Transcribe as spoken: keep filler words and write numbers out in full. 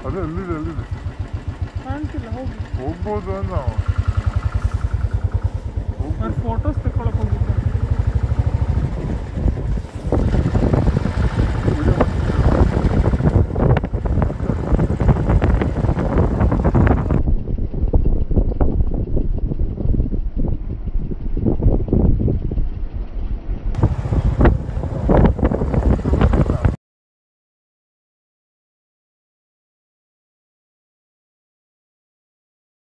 ಅದೇ ಅಲ್ಲಿದೆ ಅಲ್ಲಿದೆ ಕಾಣ್ತಿಲ್ಲ ಹೋಗಿ ಹೋಗ್ಬೋದು ಅಂತ ನಾನು ಫೋಟೋಸ್ ತಗೊಳಕ್ ಹೋಗಿದ್ದೆ